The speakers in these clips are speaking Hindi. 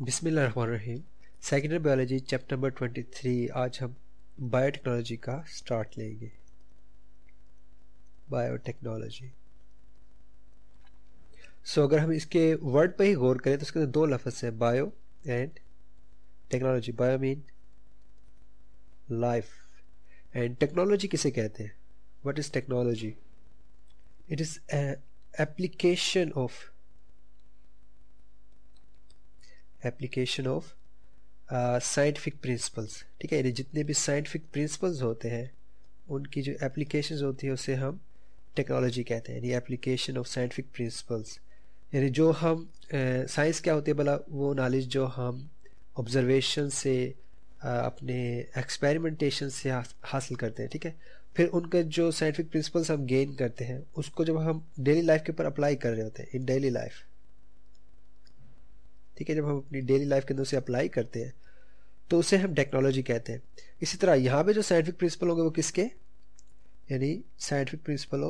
बिस्मिल्लाहिर्रहमानिर्रहीम। Secondary biology chapter number 23। आज हम बायोटेक्नोलॉजी का स्टार्ट लेंगे। बायोटेक्नोलॉजी अगर हम इसके वर्ड पर ही गौर करें तो इसके अंदर दो लफ्ज़ हैं, bio and technology. Bio mean life and technology किसे कहते हैं? What is technology? It is application of scientific principles. ठीक है, यानी जितने भी साइंटिफिक प्रिंसिपल्स होते हैं उनकी जो एप्लीकेशंस होती है उसे हम टेक्नोलॉजी कहते हैं, यानी एप्लीकेशन ऑफ साइंटिफिक प्रिंसिपल्स। यानी जो हम साइंस क्या होती है भला? वो नॉलेज जो हम ऑब्जर्वेशन से अपने एक्सपेरिमेंटेशन से हासिल करते हैं। ठीक है, फिर उनके जो साइंटिफिक प्रिंसिपल्स हम गेन करते हैं उसको जब हम डेली लाइफ के ऊपर अप्लाई कर रहे होते हैं इन डेली लाइफ। ठीक है, जब हम अपनी डेली लाइफ के अंदर उसे अप्लाई करते हैं तो उसे हम टेक्नोलॉजी कहते हैं। इसी तरह यहाँ पे जो साइंटिफिक प्रिंसिपल होंगे वो किसके? यानी साइंटिफिक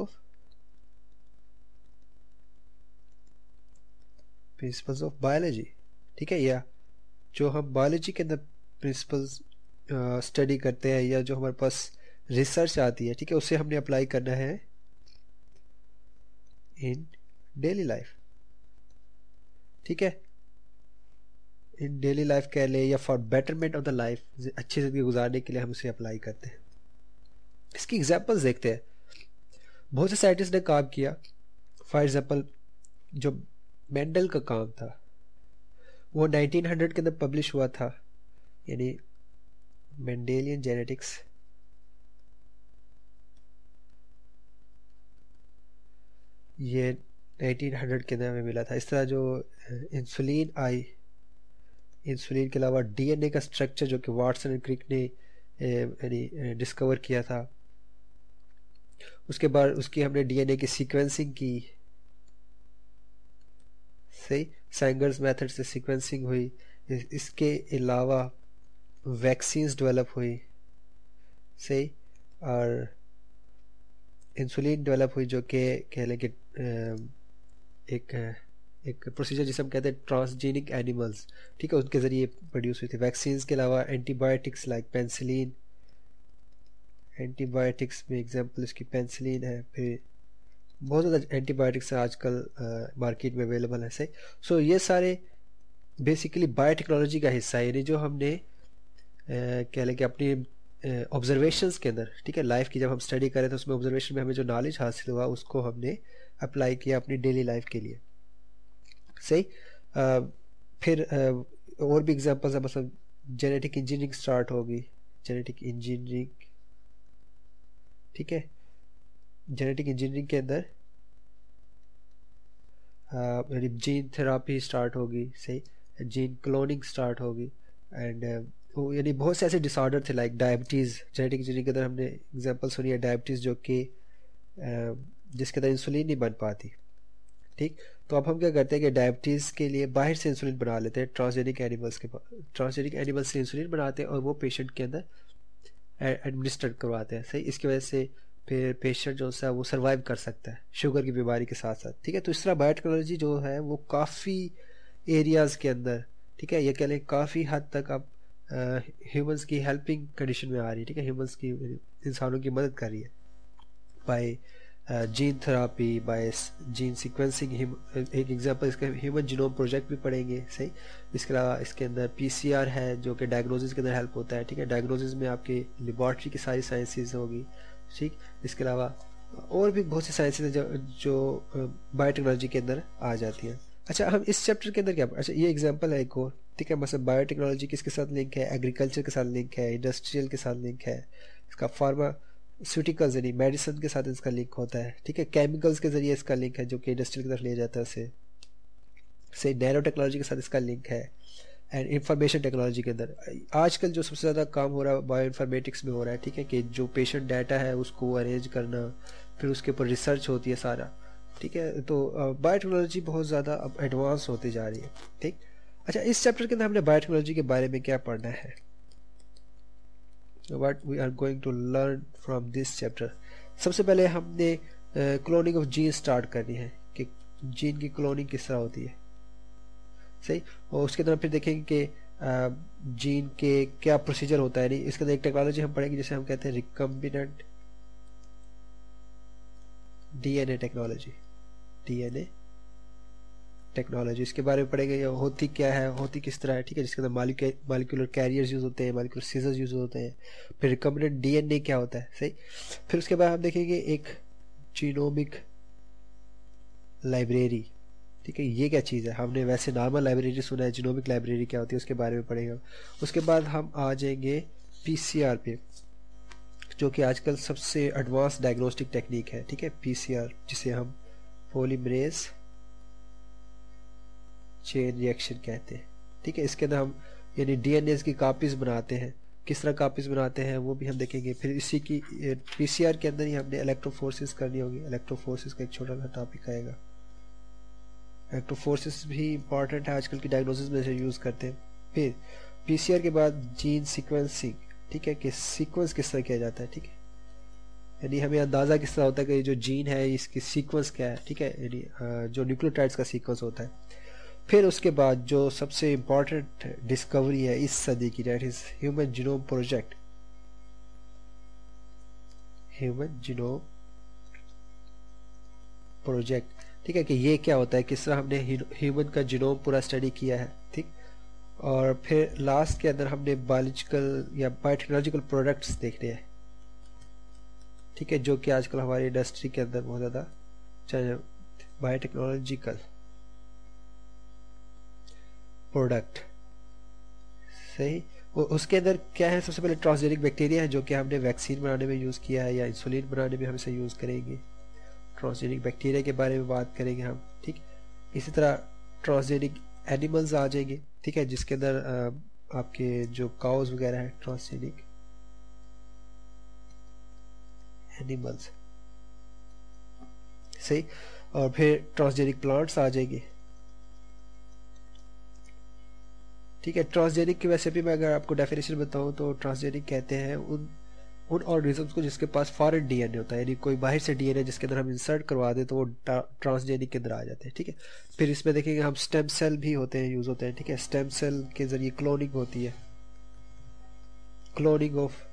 प्रिंसिपल्स ऑफ बायोलॉजी। ठीक है, या जो हम बायोलॉजी के अंदर प्रिंसिपल्स स्टडी करते हैं या जो हमारे पास रिसर्च आती है, ठीक है, उसे हमने अप्लाई करना है इन डेली लाइफ। ठीक है, इन डेली लाइफ कह ले या for betterment of the life, अच्छी जिंदगी गुजारने के लिए हम उसे अप्लाई करते हैं। इसकी एग्जांपल्स देखते हैं। बहुत से साइंटिस्ट ने काम किया। फॉर एग्जांपल जो मेंडल का काम था वो 1900 के अंदर पब्लिश हुआ था, यानी मेंडेलियन जेनेटिक्स। ये 1900 के अंदर हमें मिला था। इस तरह जो इंसुलिन आई, इंसुलिन के अलावा डीएनए का स्ट्रक्चर जो कि वाटसन एंड क्रिक ने यानी डिस्कवर किया था। उसके बाद उसकी हमने डीएनए की सीक्वेंसिंग की, सही, सैंगर्स मेथड से सीक्वेंसिंग हुई। इसके अलावा वैक्सीन्स डेवलप हुई, सही, और इंसुलिन डेवलप हुई जो कि कह लें कि एक प्रोसीजर जिसे हम कहते हैं ट्रांसजेनिक एनिमल्स, ठीक है, उनके ज़रिए प्रोड्यूस हुई थी। वैक्सीन्स के अलावा एंटीबायोटिक्स लाइक पेंसिलिन, एंटीबायोटिक्स में एग्जांपल इसकी पेंसिलिन है। फिर बहुत ज़्यादा एंटीबायोटिक्स आजकल मार्केट में अवेलेबल है, सही। ये सारे बेसिकली बायोटेक्नोलॉजी का हिस्सा है, यानी जो हमने कह लें कि अपनी ऑब्जर्वेशंस के अंदर, ठीक है, लाइफ की जब हम स्टडी करें तो उसमें ऑब्जर्वेशन में हमें जो नॉलेज हासिल हुआ उसको हमने अप्लाई किया अपनी डेली लाइफ के लिए, सही। फिर और भी एग्जांपल्स है, मतलब जेनेटिक इंजीनियरिंग स्टार्ट होगी, जेनेटिक इंजीनियरिंग। ठीक है, जेनेटिक इंजीनियरिंग के अंदर जीन थेरापी स्टार्ट होगी, सही, जीन क्लोनिंग स्टार्ट होगी। एंड यानी बहुत से ऐसे डिसऑर्डर थे लाइक डायबिटीज़। जेनेटिक इंजीनियरिंग के अंदर हमने एग्जांपल सुनी है डायबिटीज़ जो कि जिसके अंदर इंसुलिन नहीं बन पाती। ठीक, तो अब हम क्या करते हैं कि डायबिटीज़ के लिए बाहर से इंसुलिन बना लेते हैं, ट्रांसजेनिक एनिमल्स से इंसुलिन बनाते हैं और वो पेशेंट के अंदर एडमिनिस्टर करवाते हैं, सही। इसकी वजह से फिर पेशेंट जो है वो सर्वाइव कर सकता है शुगर की बीमारी के साथ साथ। ठीक है, तो इस तरह बायोटेक्नोलॉजी जो है वो काफ़ी एरियाज़ के अंदर, ठीक है, ये कह लें काफ़ी हद तक अब ह्यूमंस की हेल्पिंग कंडीशन में आ रही है। ठीक है, ह्यूमंस की, इंसानों की मदद कर रही है by gene therapy, by gene sequencing. एक एग्जांपल इसका ह्यूमन जीनोम प्रोजेक्ट भी पढ़ेंगे, सही। इसके अलावा इसके अंदर पीसीआर है जो कि डायग्नोसिस के अंदर हेल्प होता है। ठीक है, डायग्नोसिस में आपकी लेबॉर्ट्री की सारी साइंसेज होगी, ठीक। इसके अलावा और भी बहुत सी साइंसेज हैं जो बायोटेक्नोलॉजी के अंदर आ जाती हैं। अच्छा, हम इस चैप्टर के अंदर क्या, अच्छा ये एग्जांपल है एक और, ठीक है, मतलब बायोटेक्नोलॉजी किसके साथ लिंक है? एग्रीकल्चर के साथ लिंक है, इंडस्ट्रियल के साथ लिंक है, इसका फार्मास्यूटिकल्स यानी मेडिसिन के साथ इसका लिंक होता है। ठीक है, केमिकल्स के जरिए इसका लिंक है जो कि इंडस्ट्रियल की तरफ ले जाता है उसे, से नैनो टेक्नोलॉजी के साथ इसका लिंक है। एंड इंफॉर्मेशन टेक्नोलॉजी के अंदर आजकल जो सबसे ज़्यादा काम हो रहा है बायो इन्फॉर्मेटिक्स में हो रहा है। ठीक है, कि जो पेशेंट डाटा है उसको अरेंज करना, फिर उसके ऊपर रिसर्च होती है सारा। ठीक है, तो बायोटेक्नोलॉजी बहुत ज़्यादा अब एडवांस होती जा रही है। ठीक, अच्छा, इस चैप्टर के अंदर हमने बायोटेक्नोलॉजी के बारे में क्या पढ़ना है? What we are going to learn from this chapter. सबसे पहले हमने क्लोनिंग ऑफ जीन स्टार्ट करनी है कि जीन की क्लोनिंग किस तरह होती है। सही। और उसके अंदर फिर देखेंगे कि जीन के क्या प्रोसीजर होता है। नहीं, इसके अंदर एक टेक्नोलॉजी हम पढ़ेंगे जिसे हम कहते हैं recombinant DNA technology. DNA technology इसके बारे में पढ़ेंगे, ये होती क्या है, होती किस तरह है, ठीक है, जिसके अंदर मालिक्यूलर कैरियर्स यूज होते हैं, मालिक्यूलर सीजर्स यूज होते हैं। फिर रिकम्बिनेंट डीएनए क्या होता है, सही। फिर उसके बाद हम देखेंगे एक जीनोमिक लाइब्रेरी, ठीक है, ये क्या चीज़ है। हमने वैसे नॉर्मल लाइब्रेरी सुना है, जीनोमिक लाइब्रेरी क्या होती है उसके बारे में पढ़ेंगे। उसके बाद हम आ जाएंगे पीसीआर पे, जो कि आजकल सबसे एडवांस डायग्नोस्टिक टेक्निक है, ठीक है, पीसीआर, जिसे हम पॉलीमरेज चेन रिएक्शन कहते हैं, ठीक है। इसके अंदर हम यानी डीएनए की कापीज बनाते हैं, किस तरह कापीज बनाते हैं वो भी हम देखेंगे। फिर इसी की पीसीआर के अंदर ही हमने इलेक्ट्रोफोर्सिस करनी होगी, इलेक्ट्रोफोर्सिस का एक छोटा सा टॉपिक आएगा। इलेक्ट्रोफोर्सिस भी इंपॉर्टेंट है, आजकल की डायग्नोसिस में से यूज़ करते हैं। फिर पीसीआर के बाद जीन सीक्वेंसिंग, ठीक है, कि सीक्वेंस किस तरह किया जाता है, ठीक है, यानी हमें अंदाज़ा किस तरह होता है कि जो जीन है इसकी सीक्वेंस क्या है, ठीक है, यानी जो न्यूक्लियोटाइड्स का सीक्वेंस होता है। फिर उसके बाद जो सबसे इम्पॉर्टेंट डिस्कवरी है इस सदी की, that is human genome project. Human genome project, ठीक है, कि ये क्या होता है, किस तरह हमने ह्यूमन का जीनोम पूरा स्टडी किया है, ठीक। और फिर लास्ट के अंदर हमने बायोलॉजिकल या बायोटेक्नोलॉजिकल प्रोडक्ट्स देखने हैं, ठीक है, जो कि आजकल हमारी इंडस्ट्री के अंदर बहुत ज़्यादा चाहे बायोटेक्नोलॉजिकल प्रोडक्ट, सही। उसके अंदर क्या है, सबसे पहले ट्रांसजेनिक बैक्टीरिया है, जो कि हमने वैक्सीन बनाने में यूज़ किया है या इंसुलिन बनाने में हम इसे यूज़ करेंगे। ट्रांसजेनिक बैक्टीरिया के बारे में बात करेंगे हम, ठीक। इसी तरह ट्रांसजेनिक एनिमल्स आ जाएंगे, ठीक है, जिसके अंदर आपके जो काउज वगैरह है, ट्रांसजेनिक एनिमल्स, सही। और फिर ट्रांसजेनिक प्लांट्स आ जाएंगे, ठीक है। ट्रांसजेनिक की वैसे भी मैं अगर आपको डेफिनेशन बताऊं तो ट्रांसजेनिक कहते हैं उन ऑर्गेनिजम्स को जिसके पास फॉरेन डीएनए होता है, यानी कोई बाहर से डीएनए जिसके अंदर हम इंसर्ट करवा दें तो वो ट्रांसजेनिक के अंदर आ जाते हैं, ठीक है। फिर इसमें देखेंगे हम स्टेम सेल भी होते हैं, यूज़ होते हैं, ठीक है। स्टेम सेल के ज़रिए क्लोनिंग होती है, क्लोनिंग ऑफ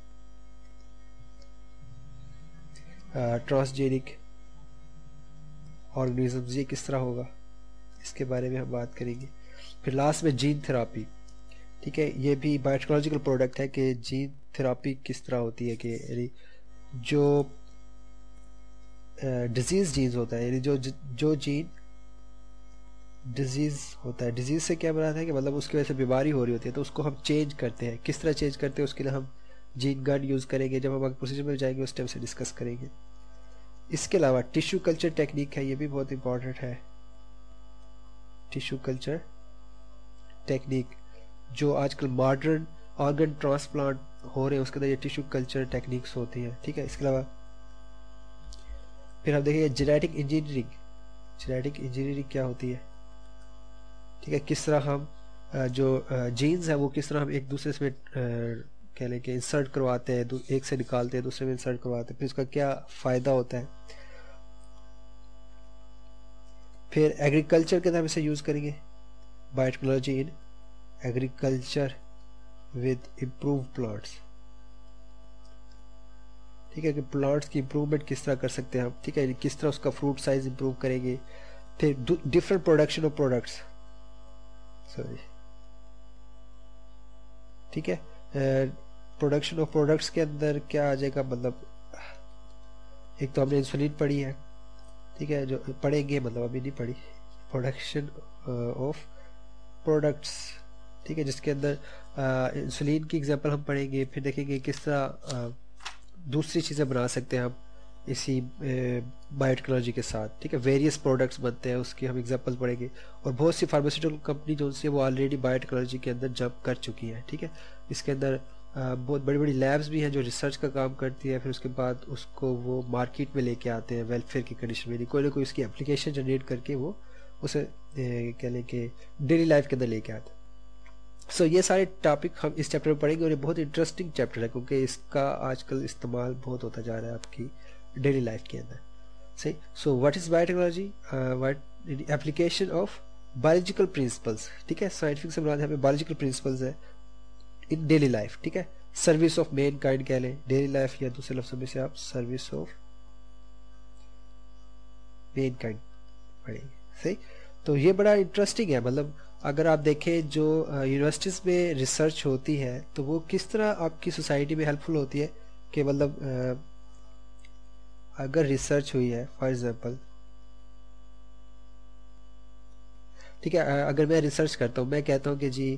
ट्रांसजेनिक ऑर्गेनिजम्स, ये किस तरह होगा इसके बारे में हम बात करेंगे। फिर लास्ट में जीन थेरापी, ठीक है, ये भी बायोटेक्नोलॉजिकल प्रोडक्ट है कि जीन थेरापी किस तरह होती है, कि यानी जो डिजीज़ जीन्स होता है, यानी जो जीन डिजीज़ होता है, डिजीज़ से क्या बनाता है कि मतलब उसकी वजह से बीमारी हो रही होती है तो उसको हम चेंज करते हैं। किस तरह चेंज करते हैं उसके लिए हम जीन गन यूज़ करेंगे, जब हम आगे प्रोसीजर में जाएंगे उस टाइम से डिस्कस करेंगे। इसके अलावा टिश्यू कल्चर टेक्निक है, ये भी बहुत इंपॉर्टेंट है। टिश्यू कल्चर टेक्निक जो आजकल मॉडर्न ऑर्गन ट्रांसप्लांट हो रहे हैं उसके अंदर ये टिश्यू कल्चर टेक्निक्स होती हैं, ठीक है। इसके अलावा फिर हम देखेंगे जेनेटिक इंजीनियरिंग। जेनेटिक इंजीनियरिंग क्या होती है, ठीक है, किस तरह हम जो जीन्स है वो किस तरह हम एक दूसरे से कह लें कि इंसर्ट करवाते हैं, एक से निकालते हैं दूसरे में इंसर्ट करवाते हैं, फिर उसका क्या फ़ायदा होता है। फिर एग्रीकल्चर के अंदर हम इसे यूज़ करेंगे, biotechnology in agriculture with improve plants, ठीक है, कि प्लांट्स की इम्प्रूवमेंट किस तरह कर सकते हैं हम, ठीक है, किस तरह उसका फ्रूट साइज इम्प्रूव करेंगे। फिर different production of products, sorry, ठीक है, प्रोडक्शन ऑफ प्रोडक्ट्स के अंदर क्या आ जाएगा, मतलब एक तो हमने इंसुलिन पढ़ी है, ठीक है, जो पढ़ेंगे मतलब अभी नहीं पढ़ी, प्रोडक्शन ऑफ प्रोडक्ट्स, ठीक है, जिसके अंदर इंसुलिन की एग्जांपल हम पढ़ेंगे। फिर देखेंगे किस तरह दूसरी चीज़ें बना सकते हैं हम इसी बायोटेक्नोलॉजी के साथ, ठीक है, वेरियस प्रोडक्ट्स बनते हैं उसकी हम एग्जांपल पढ़ेंगे। और बहुत सी फार्मास्यूटिकल कंपनी जो है वो ऑलरेडी बायोटेक्नोलॉजी के अंदर जंप कर चुकी है, ठीक है। इसके अंदर बहुत बड़ी बड़ी लैब्स भी हैं जो रिसर्च का काम करती है, फिर उसके बाद उसको वो मार्केट में लेके आते हैं वेलफेयर की कंडीशन में, कोई ना कोई इसकी एप्लीकेशन जनरेट करके वो उसे कह लें कि डेली लाइफ के अंदर लेके आते हैं। सो ये सारे टॉपिक हम इस चैप्टर में पढ़ेंगे और ये बहुत इंटरेस्टिंग चैप्टर है क्योंकि इसका आजकल इस्तेमाल बहुत होता जा रहा है आपकी डेली लाइफ के अंदर, सही। So what is biotechnology, what application of biological principles, ठीक है, साइंटिफिक से मुराद यहाँ पे बायोलॉजिकल प्रिंसिपल्स है इन डेली लाइफ, ठीक है, सर्विस ऑफ मेन काइंड कह लें डेली लाइफ, या दूसरे लफ्जों में से आप सर्विस ऑफ मेन काइंड पढ़ेंगे, सही। तो ये बड़ा इंटरेस्टिंग है, मतलब अगर आप देखें जो यूनिवर्सिटीज़ में रिसर्च होती है तो वो किस तरह आपकी सोसाइटी में हेल्पफुल होती है, कि मतलब अगर रिसर्च हुई है फॉर एग्जांपल, ठीक है, अगर मैं रिसर्च करता हूँ, मैं कहता हूँ कि जी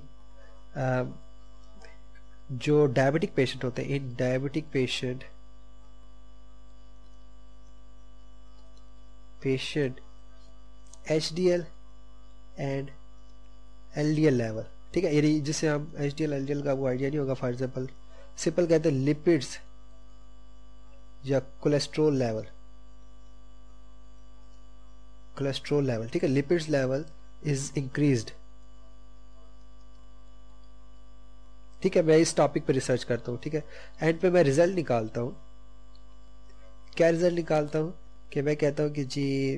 जो डायबिटिक पेशेंट होते हैं, इन diabetic patient HDL and LDL level, ठीक है, यानी जिसे हम HDL LDL का वो आइडिया नहीं होगा, फॉर एग्जांपल सिंपल कहते हैं लिपिड्स या कोलेस्ट्रॉल लेवल, ठीक है, लिपिड्स लेवल इज इंक्रीज्ड, ठीक है, मैं इस टॉपिक पे रिसर्च करता हूँ, ठीक है, एंड पे मैं रिजल्ट निकालता हूँ, क्या रिजल्ट निकालता हूँ कि मैं कहता हूँ कि जी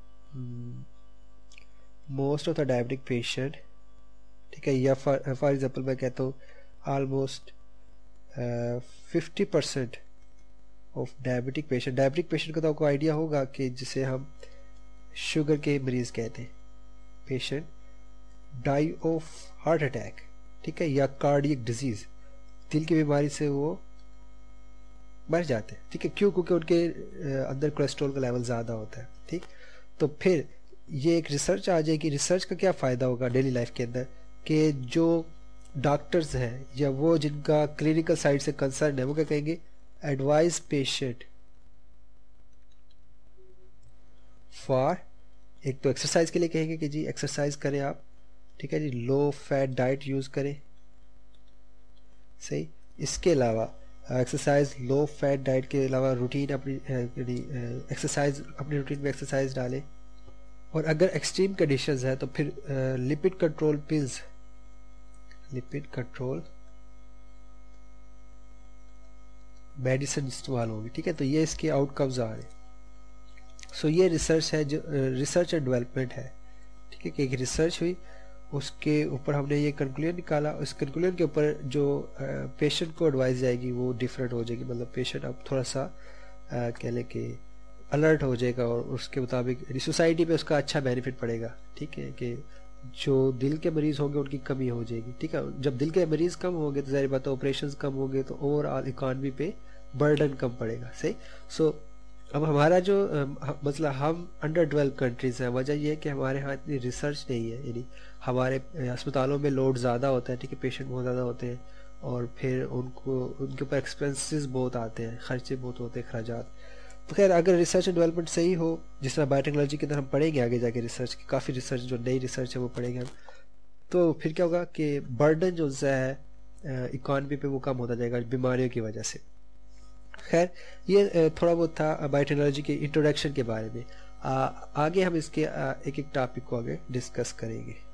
most of the diabetic patient, ठीक है, या फॉर एग्जांपल मैं कहता हूँ ऑलमोस्ट 50% ऑफ डायबिटिक पेशेंट का तो आपको आइडिया होगा कि जिसे हम शुगर के मरीज कहते हैं, patient die of heart attack, ठीक है, या कार्डियक डिजीज, दिल की बीमारी से वो मर जाते हैं, ठीक है, क्यों, क्योंकि उनके अंदर कोलेस्ट्रॉल का लेवल ज़्यादा होता है, ठीक। तो फिर ये एक रिसर्च आ जाएगी, रिसर्च का क्या फ़ायदा होगा डेली लाइफ के अंदर, कि जो डॉक्टर्स हैं या वो जिनका क्लिनिकल साइड से कंसर्न है, वो क्या कहेंगे, एडवाइज पेशेंट फॉर, एक तो एक्सरसाइज के लिए कहेंगे कि जी एक्सरसाइज करें आप, ठीक है जी, लो फैट डाइट यूज़ करें, सही। इसके अलावा एक्सरसाइज, लो फैट डाइट के अलावा रूटीन अपनी एक्सरसाइज, अपनी रूटीन में एक्सरसाइज डालें, और अगर एक्सट्रीम कंडीशंस है तो फिर lipid control pills, lipid control medicine इस्तेमाल होगी, ठीक है। तो ये इसके आउटकम्स आ रहे हैं। सो ये रिसर्च है, जो रिसर्च एंड डेवलपमेंट है, ठीक है, कि एक रिसर्च हुई, उसके ऊपर हमने ये कंक्लूजन निकाला, उस कंक्लूजन के ऊपर जो पेशेंट को एडवाइस जाएगी वो डिफरेंट हो जाएगी, मतलब पेशेंट अब थोड़ा सा कह लें कि अलर्ट हो जाएगा, और उसके मुताबिक सोसाइटी पे उसका अच्छा बेनिफिट पड़ेगा, ठीक है, कि जो दिल के मरीज़ होंगे उनकी कमी हो जाएगी, ठीक है, जब दिल के मरीज़ कम होंगे तो ज़ाहिर बात है ऑपरेशंस कम होंगे, तो ओवरऑल इकॉनमी पे बर्डन कम पड़ेगा, सही। सो अब हमारा जो मतलब हम अंडर डेवलप कंट्रीज़ हैं, वजह यह है कि हमारे यहाँ इतनी रिसर्च नहीं है, यानी हमारे अस्पतालों में लोड ज़्यादा होता है, ठीक है, पेशेंट बहुत ज़्यादा होते हैं, और फिर उनके ऊपर एक्सपेंसेस बहुत आते हैं, खर्चे बहुत होते हैं, खर्चात। तो खैर अगर रिसर्च एंड डेवलपमेंट सही हो, जिस तरह बायोटेक्नोलॉजी के अंदर हम पढ़ेंगे आगे जाके रिसर्च की, काफ़ी रिसर्च जो नई रिसर्च है वो पढ़ेंगे हम, तो फिर क्या होगा कि बर्डन जो है इकॉनमी पे वो कम होता जाएगा बीमारियों की वजह से। खैर ये थोड़ा बहुत था बायोटेक्नोलॉजी के इंट्रोडक्शन के बारे में। आगे हम इसके एक एक टॉपिक को आगे डिस्कस करेंगे।